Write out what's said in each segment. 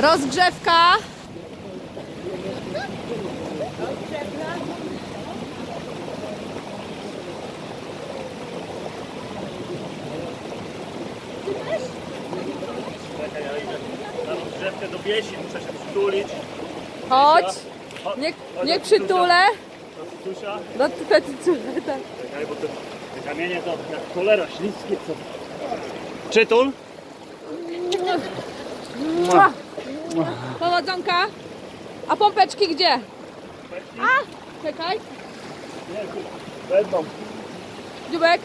Rozgrzewka. Ja idę na rozgrzewkę do piesi, muszę się przytulić. Chodź. Nie przytulę. Do Tytusia. Tak. Czekaj, bo te kamienie to jak cholera śliskie. Przytul. Powodzonka. A pompeczki gdzie? A, czekaj. Nie, wezmą. Dziubek.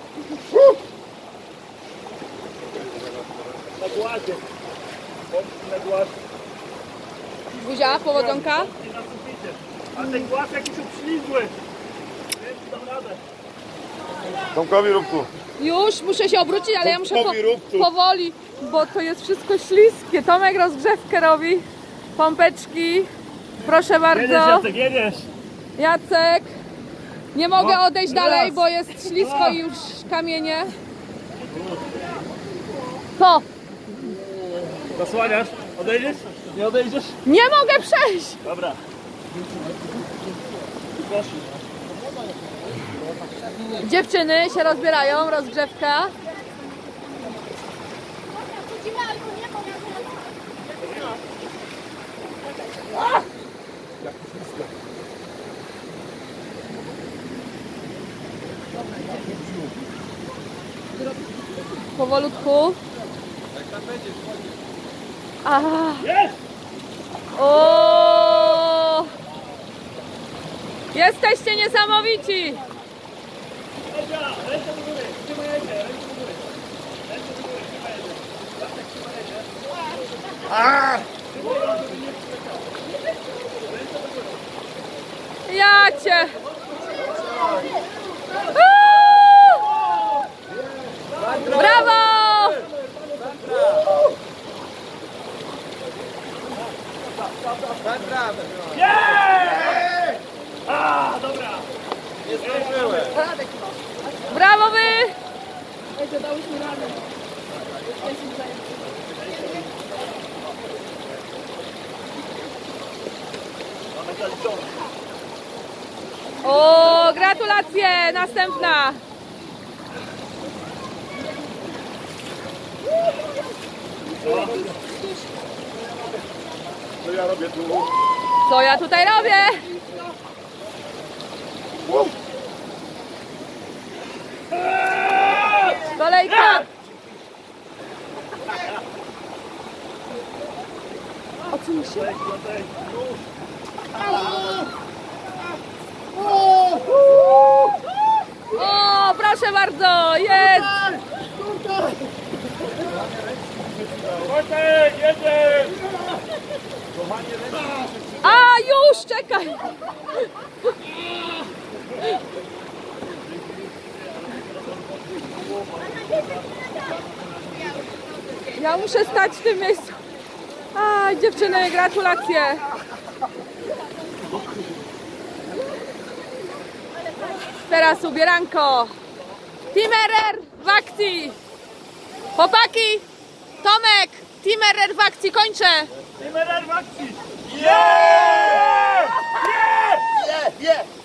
Na gładzie. Pompki na gładzie. Buzia, powodzonka. I na suficie. A ten głaz jakiś obślizgły. Więc dam radę. Tomkowi rób tu. Już, muszę się obrócić, ale ja muszę rób tu. powoli, bo to jest wszystko śliskie. Tomek rozgrzewkę robi. Pompeczki. Proszę Jedziesz, bardzo. Jacek, jedziesz. Jacek. Nie mogę odejść raz. dalej, bo jest ślisko i już kamienie. Co? Zasłaniasz? Odejdziesz? Nie odejdziesz? Nie mogę przejść. Dobra. Proszę. Dziewczyny się rozbierają, rozgrzewka. Powolutku. Jest! O! Jesteście niesamowici! Ręce do góry, trzymajcie, ręce do góry. Ręce do góry, trzymajcie. Bartek, trzymajcie. Ja cię! Brawo! A, dobra. Nie zdążyłem. Brawo wy! Mamy zaliczone. O, gratulacje! Następna! Co ja robię tu? Co ja tutaj robię? Kolejka! Odsuń się. O, proszę bardzo, jest! Wojtek, jedziesz! A, już, czekaj! Ja muszę stać w tym miejscu. A, dziewczyny, gratulacje! Teraz ubieranko. Team RR w akcji! Chłopaki! Tomek! Team RR w akcji, kończę! Team RR w akcji! Yeah! Yeah! Nie!